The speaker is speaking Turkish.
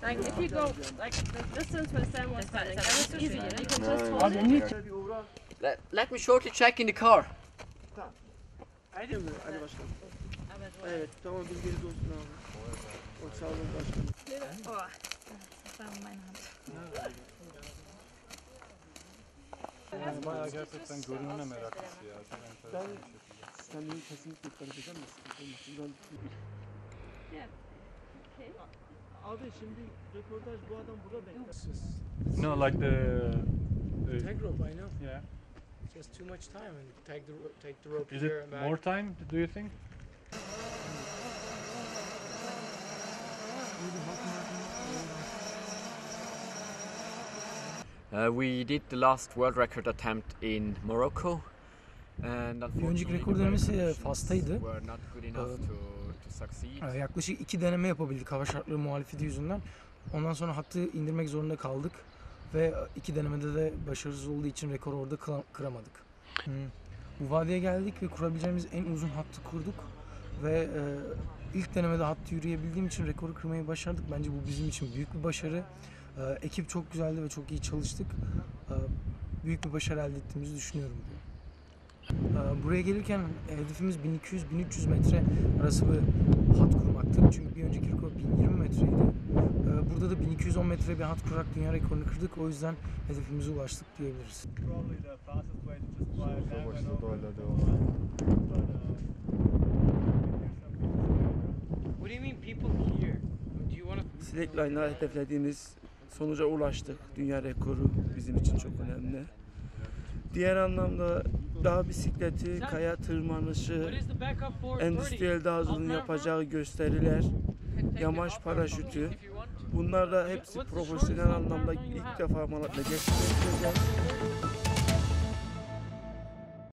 Like if you go like the distance where Sam was standing, that was easy. You can just hold it. Let me shortly check in the car. Hadi başkanım. Evet, tamam bilginiz olsun abi. O sağ olun başkanım. Oh, das war meine Hand. Bayağı gerçekten görünme meraklısı ya. Çok enteresan bir şekilde. Kendimi kesinlikle yukarı çeker misin? Abi şimdi röportaj bu adam burada bekliyor. No, like the Tag rope, I know. yeah. Just too much time and take the rope Is here it and back. more time? Do you think? We did the last world record attempt in Morocco, and Bir önceki rekor denemesi Fas'taydı. were not good enough to succeed. Yaklaşık 2 deneme yapabildik hava şartları muhalefeti yüzünden. Ondan sonra hattı indirmek zorunda kaldık. Ve 2 denemede de başarısız olduğu için rekoru orada kıramadık. Bu vadiye geldik ve kurabileceğimiz en uzun hattı kurduk. Ve ilk denemede hattı yürüyebildiğim için rekoru kırmayı başardık. Bence bu bizim için büyük bir başarı. Ekip çok güzeldi ve çok iyi çalıştık. Büyük bir başarı elde ettiğimizi düşünüyorum. Buraya gelirken hedefimiz 1200-1300 metre arası bir hat kurmaktı. Çünkü bir önceki rekor 1020 metreydi. Burada da 1210 metre bir hat kurarak dünya rekorunu kırdık. O yüzden hedefimize ulaştık diyebiliriz. What do you mean people here? Do you want to... Slackline'la hedeflediğimiz sonuca ulaştık. Dünya rekoru bizim için çok önemli. Diğer anlamda dağ bisikleti, kaya tırmanışı, endüstriyel dağcılığın yapacağı gösteriler, yamaç paraşütü, bunlar da hepsi profesyonel anlamda ilk defa Malatya'da gerçekleştireceğiz.